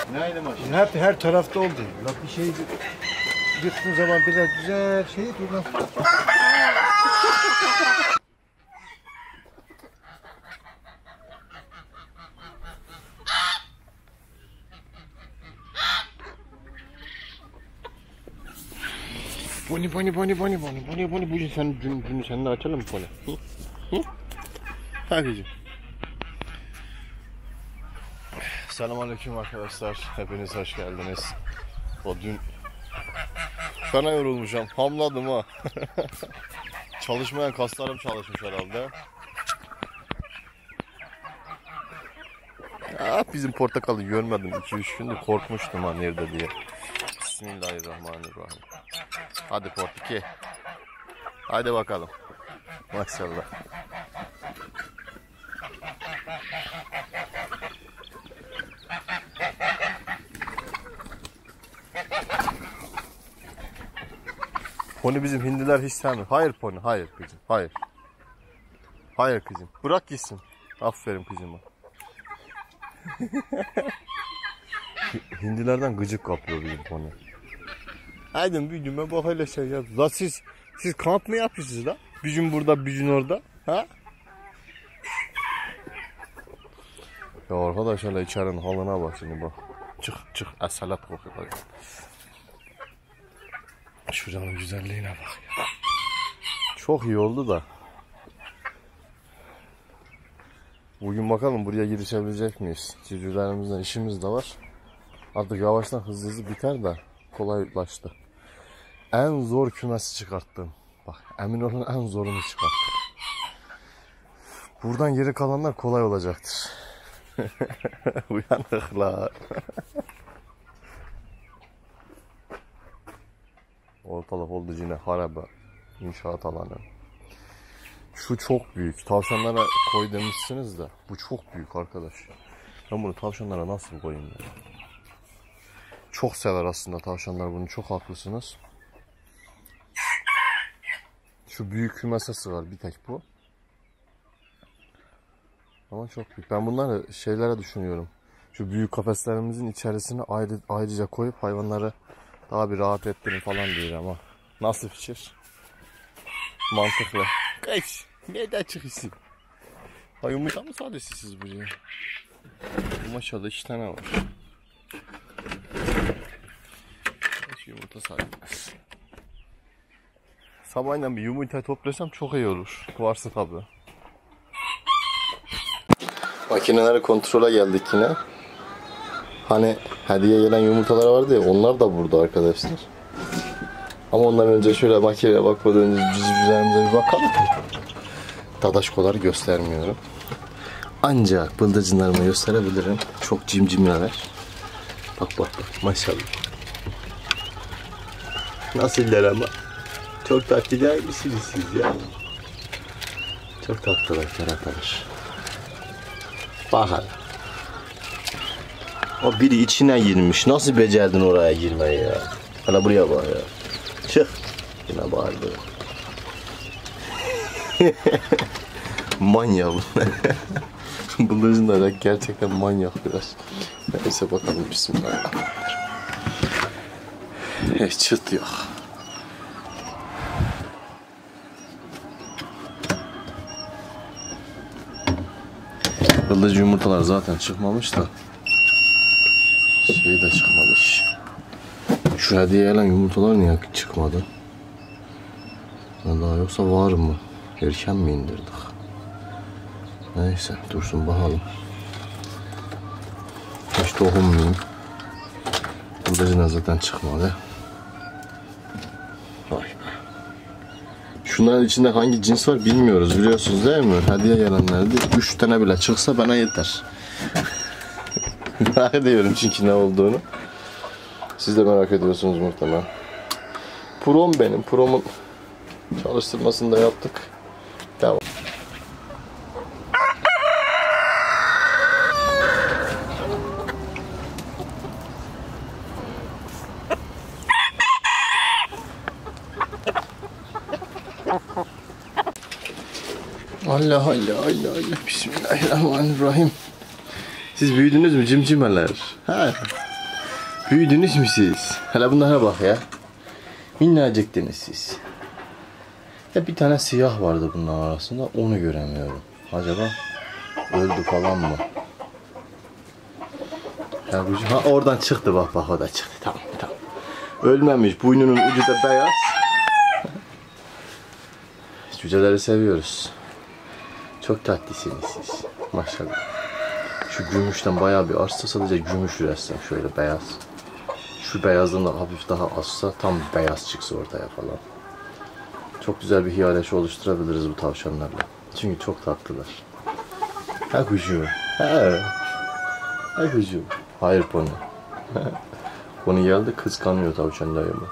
Neydi maşın? Hep her tarafta oldu. Bak bir şey yıktığın zaman biraz güzel şey buradan. Boni bugün sen günü seninle açalım mı Boni? Hı? Hadi. Selamünaleyküm arkadaşlar. Hepiniz hoş geldiniz. O dün fena yorulmuşum. Hamladım ha. Çalışmayan kaslarım çalışmış herhalde. Ya, bizim portakalı görmedim. 2-3 gündür korkmuştum ha nerede diye. Bismillahirrahmanirrahim. Hadi Portiki. Hadi bakalım. Maşallah. Pony bizim hindiler hiç sevmiyor. Hayır Pony, hayır kızım, hayır. Hayır kızım, bırak gitsin. Aferin kızıma. Hindilerden gıcık kapıyor bizim Pony. Haydi bir gün ben bak öyle şey yap. La siz kamp mı yapıyorsunuz la? Bir gün burada, bir gün orada. Ha? Ya arkadaşlar içerinin halına bak şimdi bak. Çık esalat kokuyor. Şuranın güzelliğine bak ya. Çok iyi oldu da. Bugün bakalım buraya girişebilecek miyiz? Civcivlerimizden işimiz de var. Artık yavaştan hızlı biter de kolaylaştı. En zor kümesi çıkarttım. Bak emin olun en zorunu çıkarttım. Buradan geri kalanlar kolay olacaktır. Uyanıklar. Ortalık oldu yine harabe. İnşaat alanı. Şu çok büyük. Tavşanlara koy demişsiniz de. Bu çok büyük arkadaş. Ben bunu tavşanlara nasıl koyayım ya? Çok sever aslında tavşanlar bunu. Çok haklısınız. Şu büyük kümese sığar bir tek bu. Ama çok büyük. Ben bunları şeylere düşünüyorum. Şu büyük kafeslerimizin içerisine ayrıca koyup hayvanları daha bir rahat ettirin falan diyor ama. Nasıl fikir? Mantıklı. Kaç. Nereden çıkıyorsun? Ha yumurta mı sadece siz buraya? Maşallah 2 tane var. Kaç yumurta sadece. Sabahleyin bir yumurta toplasam çok iyi olur. Varsa tabii. Makineleri kontrole geldik yine. Hani hediye gelen yumurtalar vardı ya, onlar da burada arkadaşlar. Ama ondan önce şöyle makineye bakmadan önce civcivlerimize bir bakalım. Dadaşkoları göstermiyorum. Ancak bıldırcınlarımı gösterebilirim. Çok cimcimler. Bak maşallah. Nasıllar ama? Çok tatlı değil misiniz siz ya? Çok tatlılar keratalar. Bakalım. O biri içine girmiş. Nasıl becerdin oraya girmeyi ya? Hala buraya bak ya. Çık. Yine bağırdı. Manyak bunlar. Bıldırcınlar gerçekten manyak biraz. Neyse bakalım bismillahirrahmanirrahim. Hiç çıt yok. Bıldırcın yumurtalar zaten çıkmamış da şey de çıkmadı. Şu hediye gelen yumurtalar niye çıkmadı? Allah yoksa var mı? Erken mi indirdik? Neyse dursun bakalım. Hiç dokunmayayım. Bıldırcın zaten çıkmadı. Vay be. Şunların içinde hangi cins var bilmiyoruz biliyorsunuz değil mi? Hediye gelenlerde 3 tane bile çıksa bana yeter. Merak ediyorum çünkü ne olduğunu. Siz de merak ediyorsunuz muhtemelen. Prom benim. Prom'un çalıştırmasını da yaptık. Tamam. Allah. Bismillahirrahmanirrahim. Siz büyüdünüz mü cimcimeler? Ha? Büyüdünüz mü siz? Hele bunlara bak ya. Minnacıktınız siz. Ya bir tane siyah vardı bunların arasında, onu göremiyorum. Acaba öldü falan mı? Ya bu, ha oradan çıktı, bak bak, o da çıktı. Tamam. Ölmemiş, boynunun ucu da beyaz. Cüceleri seviyoruz. Çok tatlısınız siz. Maşallah. Şu gümüşten bayağı bir artsa, sadece gümüş üretsen şöyle beyaz. Şu beyazdan da hafif daha azsa tam beyaz çıksa ortaya falan. Çok güzel bir hiyaleşi oluşturabiliriz bu tavşanlarla. Çünkü çok tatlılar. Ha kuşum. Ha kuşum. Hayır pony. Pony geldi, kıskanıyor tavşan dayımı.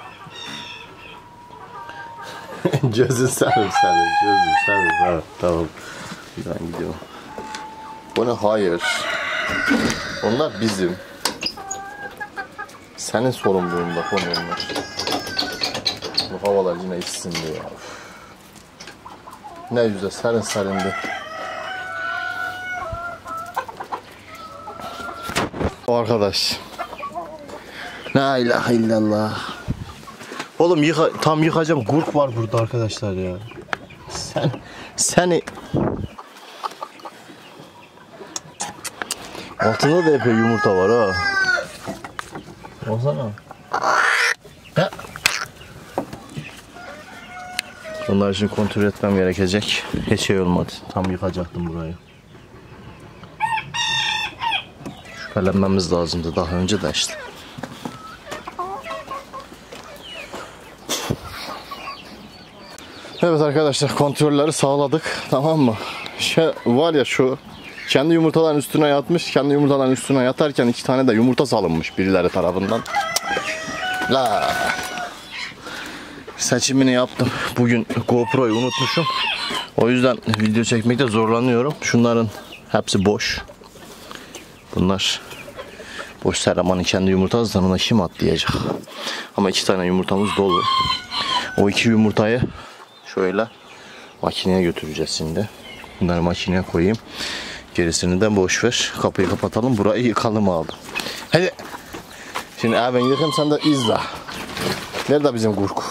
Gözün sarım. Ha, tamam. Ben gidiyorum. Pony hayır. Onlar bizim. Senin sorumluluğunda Pony onlar. Bu havalar yine içsin diye. Ne güzel serin. Arkadaş. La ilahe illallah. Oğlum tam yıkacağım. Gurk var burada arkadaşlar ya. Seni altında da epey yumurta var ha. Olsana. Ha. Onlar için kontrol etmem gerekecek. Hiç şey olmadı. Tam yıkacaktım burayı. Şüphelenmemiz lazımdı daha önce de işte. Evet arkadaşlar, kontrolleri sağladık, tamam mı? Var ya, şu kendi yumurtaların üstüne yatmış, kendi yumurtaların üstüne yatarken 2 tane de yumurta salınmış birileri tarafından. La. Seçimini yaptım. Bugün GoPro'yu unutmuşum. O yüzden video çekmekte zorlanıyorum. Şunların hepsi boş. Bunlar boş. Seraman'ın kendi yumurtasından ona kim atlayacak? Ama 2 tane yumurtamız dolu. O 2 yumurtayı şöyle makineye götüreceğiz şimdi. Bunları makineye koyayım. Gerisini de boş ver. Kapıyı kapatalım. Burayı yıkalım abi. Hadi. Şimdi ben yıkayım, sen de izle. Nerede bizim gurk?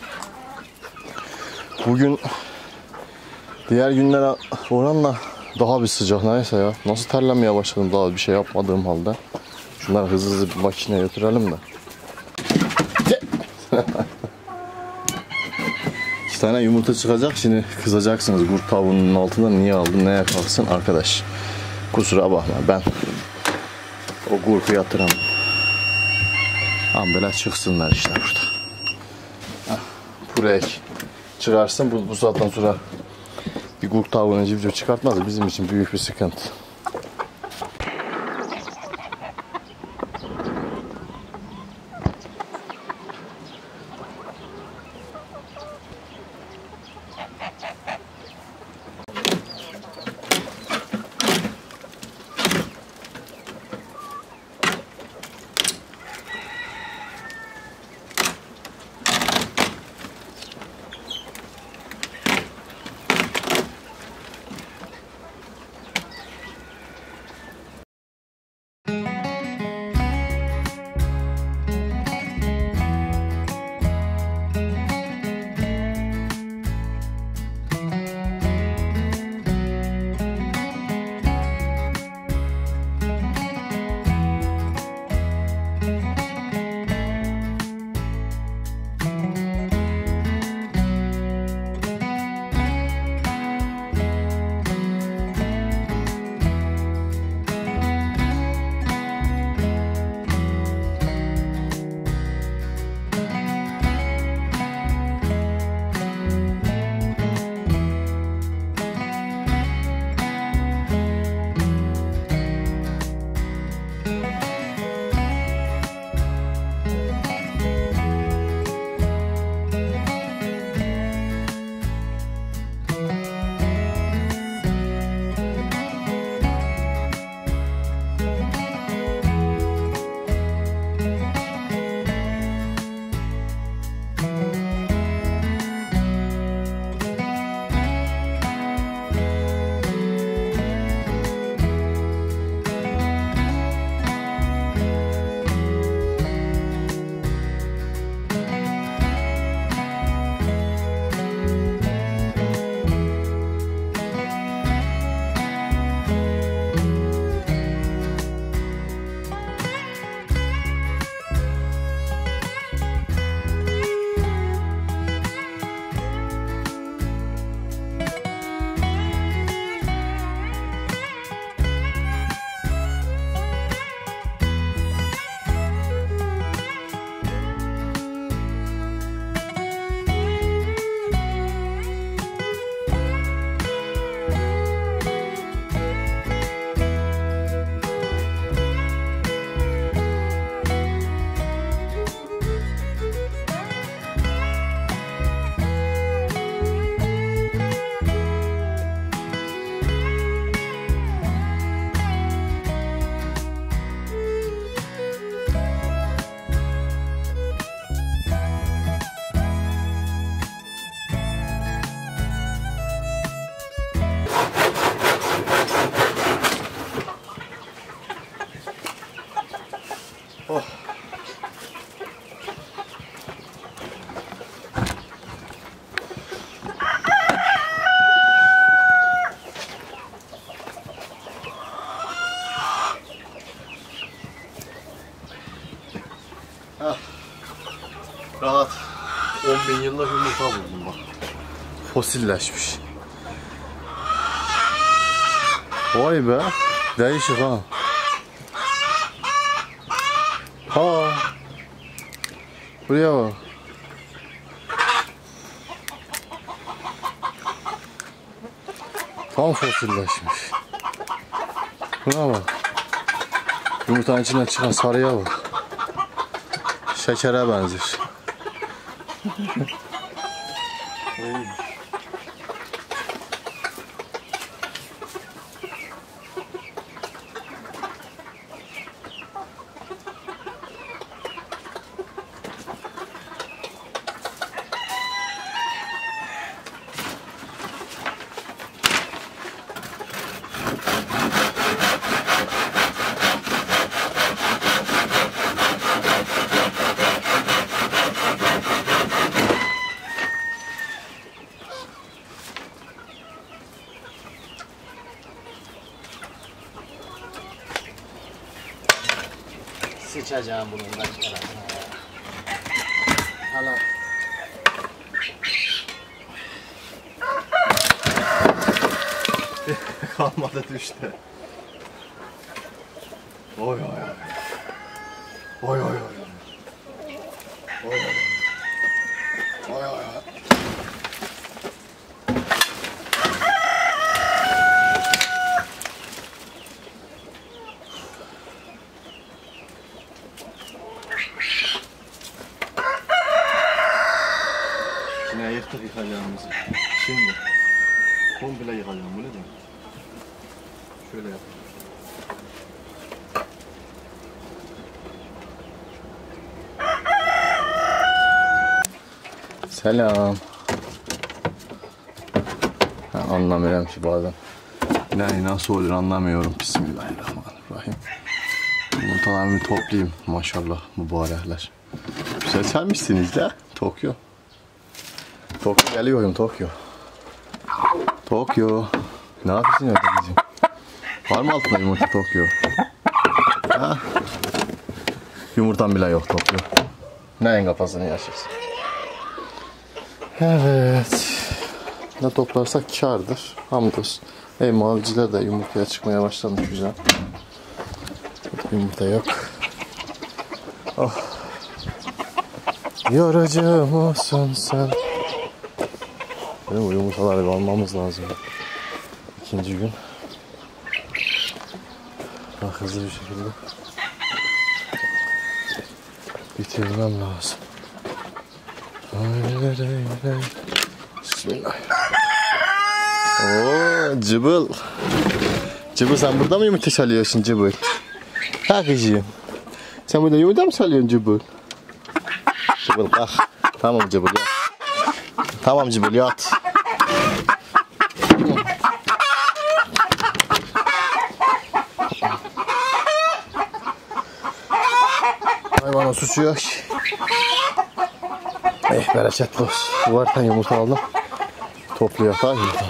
Bugün diğer günlere oranla daha bir sıcak, neyse ya. Nasıl terlemeye başladım daha bir şey yapmadığım halde. Şunları hızlı bir makineye götürelim de. 2 tane yumurta çıkacak, şimdi kızacaksınız. Gurk tavuğunun altında niye aldın, neye kalksın arkadaş. Kusura bakma, ben o gurku yatıramam. Ambele çıksınlar işte burada. Buraya çıkarsın, bu saatten sonra bir gurk tavuğunu civciv çıkartmaz, bizim için büyük bir sıkıntı. Rahat 10.000 yıllık yumurta buldum bak. Fosilleşmiş. Vay be. Değişik ha. Ha. Buraya bak. Tam fosilleşmiş. Buna bak. Yumurtanın içinden çıkan sarıya bak. Şekere benzer. Sıçacağım bunun da tarafına. Hala. Kalmadı düştü. Oy oy oy. Oy oy oy. Oy oy oy. Oy oy oy. Yine yıktık yıkacağımızı. Şimdi komple yıkacağım. Bu ne demek? Şöyle yap. Selam. Anlamıyorum ki bazen. Ne nasıl olur anlamıyorum. Bismillahirrahmanirrahim. Yumurtalarımı toplayayım. Maşallah mübarekler. Güzel sermişsiniz de. Tokyo. Tokyo geliyorum Tokyo. Tokyo. Ne yapıyorsun orada bizim? Var mı altında yumurta Tokyo? Ha? Yumurtan bile yok Tokyo. Neyin kafasını yaşıyorsun? Evet. Ne toplarsak kârdır. Hamdolsun. Maviciler de yumurtaya çıkmaya başlamış güzel. Yumurta yok. Oh. Yaracağım olsun sen. Benim bu yumurtaları almamız lazım. İkinci gün. Daha hızlı bir şekilde bitirmem lazım. Bismillah. Oo, Cıbıl. Cıbıl sen burada mı yumurta salıyorsun Cıbıl? Ha kızım. Sen burada yumurta mı salıyorsun Cıbıl? Cıbıl kalk. Tamam Cıbıl yat. Tamam Cıbıl yat. Hayvana suçu yok. Bereketli olsun. Bu varken yumurta aldım. Topluyor da yumurta.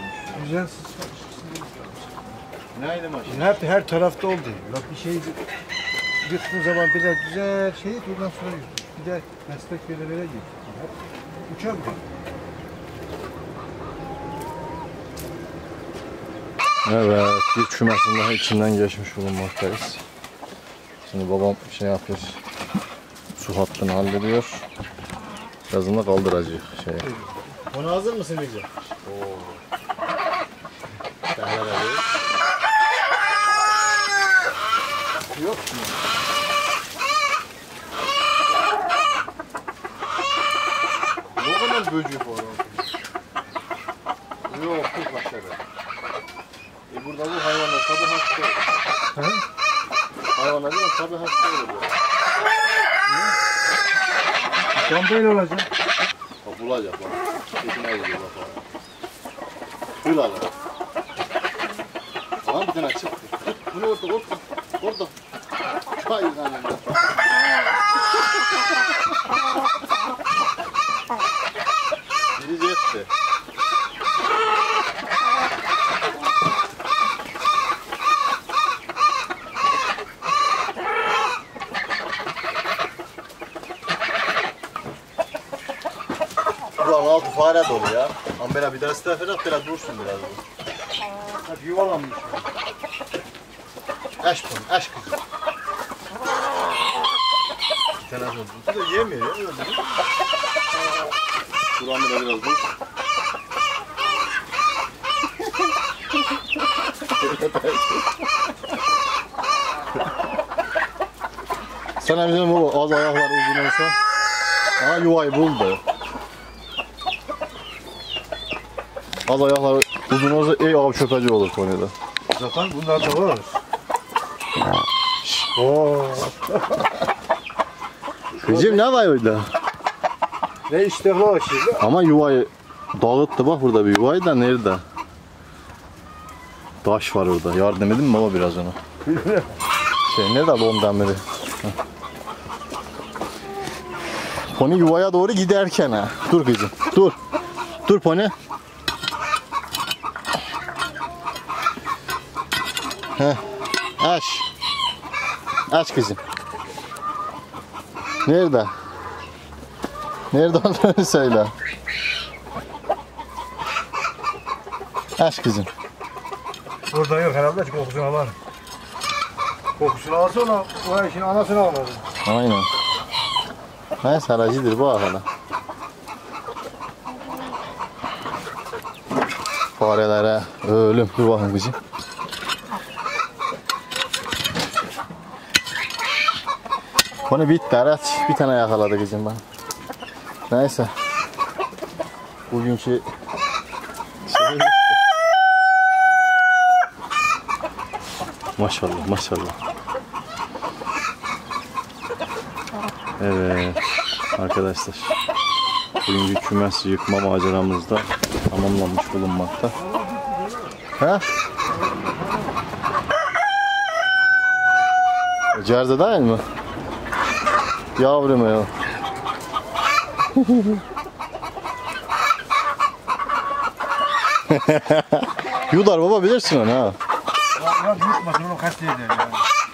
Düzensiz. Neydi maşın? Her tarafta oldu. Bak bir şey yırttığın zaman biraz güzel şey ondan sonra yırt. Bir de meslek belirlere git. Uçar mı? Evet, bir kümesin daha içinden geçmiş bulunmaktayız. Şimdi babam şey yapıyor, su hattını hallediyor. Birazdan da kaldıracak şeye. Ona hazır mısın Ece? Yok mu? Ne kadar böcek var orada? Yok, çok aşağıda. Burada bu hayvanlar tabi hasta olur. He? Hayvanlar değil mi? Tabi hasta olur. Tam böyle olacak. Bak bulacak bak. Sesine gidiyor bak. Hıl ala. Tamam bir tane çıktı. Bunu orada. Orada. Çay zannemde. Biri yetti. Ulan altı fare dolu ya. Ambela bir daha isteferek biraz dursun biraz bu. Hadi yuvalanmış. Aşk bunu, aşk kızım. Bir tane oldu. Bu da yemiyor ya. Öyle. Dur Ambela biraz dur. Sana bizim baba az ayaklar uzun olsa. Aha yuvayı buldu. Az ayaklar uzun olsa iyi av çöpeci olur Konya'da. Zaten bunlar da var. Oo. Kızım ne var orada? Ne iştahlı o şimdi? Ama yuvayı dağıttı bak burada bir yuvayı da nerede? Taş var orada. Yardım edin mi baba biraz ona? Nerede ondan beri? Pony yuvaya doğru giderken ha. Dur kızım. Dur. Dur Pony. Heh. Aç. Aç kızım. Nerede? Nerede olduğunu söyle. Aç kızım. Burada yok herhalde çünkü kokusunu alalım. Kokusunu alsa ona, o işin anasını almadı. Aynen. Ne saracıdır bu hala. Farelere ölüm. Dur bakın kızım. Bunu bitti araç. Bir tane yakaladı kızım bana. Neyse. Bugünkü şey bitti. Maşallah maşallah. Evet arkadaşlar. Bugünkü kümes yıkma maceramız da tamamlanmış bulunmakta. Ha? Cerze değil mi? Yavrum ya. Yudar baba bilirsin onu ha. Ya yutmasın onu kastı eder yani.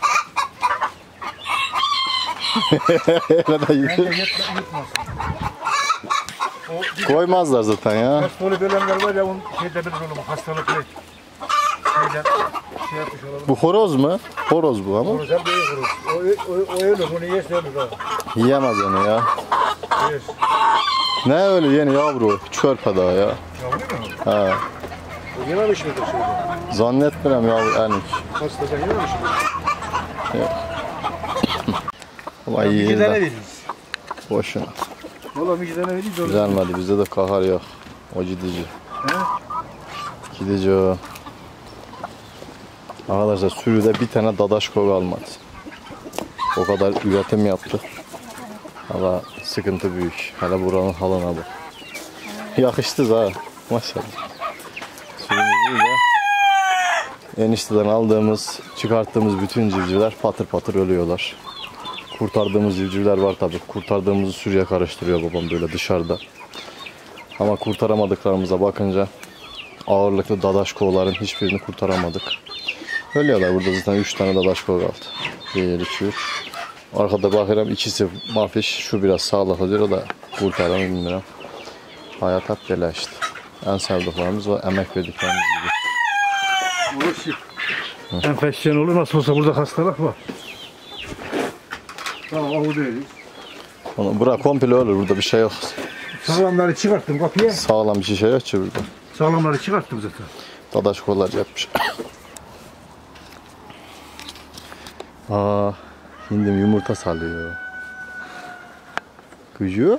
Öyle de yürü. Yutmasın. Koymazlar zaten ya. Hastalık ölenler var ya onun şeyde bir oğlum hastalıklı. Şeyden şey yapmış olalım. Bu horoz mu? Horoz bu ama. Onu sen böyle vurur. O öyle bunu yerse ölür ha. Yiyemez onu ya. Yer. Ne öyle yeni yavru? Çörpe daha ya. Yavru mu? Ha. O yememiş midir şeyden? Zannetmiyorum yavru ernik. Hastadan yememiş midir? Ama iyi İki tane de. veririz. Boşuna. Valla bir tane veririz. onu- Güzelmedi. Bizde de kahar yok. O gidici. He? Gidici o. Arkadaşlar sürüde bir tane dadaşko kalmadı. O kadar üretim yaptı. Valla sıkıntı büyük. Hele buranın halına bak. Yakıştı ha. Maşallah. Sürümüzü de enişteden aldığımız, çıkarttığımız bütün civcivler patır patır ölüyorlar. Kurtardığımız civcivler var tabi. Kurtardığımızı sürüye karıştırıyor babam böyle dışarıda. Ama kurtaramadıklarımıza bakınca ağırlıklı dadaşkoların hiçbirini kurtaramadık. Ölüyorlar burada zaten 3 tane dadaşko kaldı. 1, 2, 3. Arkada bakıyorum ikisi mafiş. Şu biraz sağlıklı diyor, o da kurtaramı bilmiyorum. Hayat hep böyle işte. En sevdiklerimiz var, emek verdiklerimiz gibi. Olur ki. Enfeksiyon olur, nasıl olsa burada hastalık var. Tamam, o değil. Onu bırak komple olur, burada bir şey yok. Sağlamları çıkarttım kapıya. Sağlam bir şey yok ki burada. Sağlamları çıkarttım zaten. Dadaşkolar yapmış. Aa, hindim yumurta salıyor. Gücü.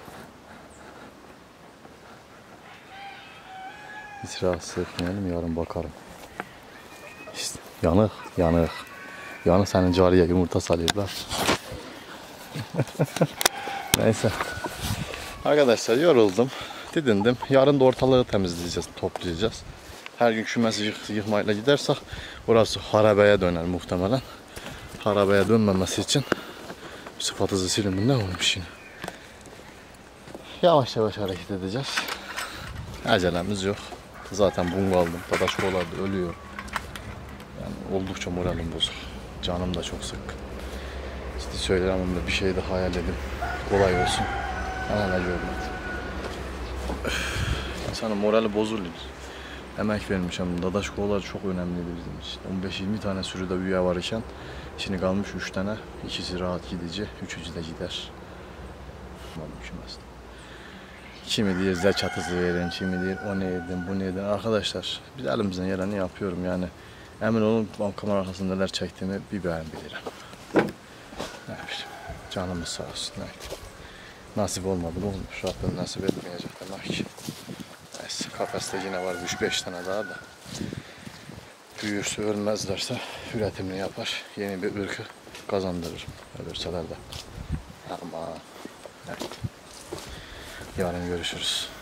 Hiç rahatsız etmeyelim, yarın bakarım. İşte yanık, yanık. Yanık senin cariye yumurta salıyorlar. Neyse. Arkadaşlar yoruldum, didindim. Yarın da ortalığı temizleyeceğiz, toplayacağız. Her gün kümesi yıkmayla gidersek burası harabeye döner muhtemelen. Harabeye dönmemesi için sıfat hızı siliminde olmuş yine. Yavaş yavaş hareket edeceğiz. Acelemiz yok. Zaten bunga aldım. Dadaşkolar da ölüyor. Yani oldukça moralim bozuk. Canım da çok sık. İşte söylerim da bir şey de hayal edin. Kolay olsun. Ama ne görmedim. İnsanın morali bozuluyor. Emek vermiş ama dadaşkolar çok önemliydi bizim için. 15-20 tane sürüde üye var iken şimdi kalmış 3 tane. İkisi rahat gidici, üçüncü de gider. Kimi diyor zil çatısı verin, kimi diyor o ne edin, bu ne edin. Arkadaşlar biz elimizden geleni yapıyorum yani. Emin olun kamera arkasında neler çektiğimi bir ben bilirim. Ne bileyim, canımız sağ olsun. Evet. Nasip olmadı mı olmuş. Rabbim nasip etmeyecek demek ki. Neyse, kafeste yine var 3-5 tane daha da. Büyürse ölmezlerse üretimini yapar. Yeni bir ırkı kazandırır. Ölürseler de. Ama evet. Yarın görüşürüz.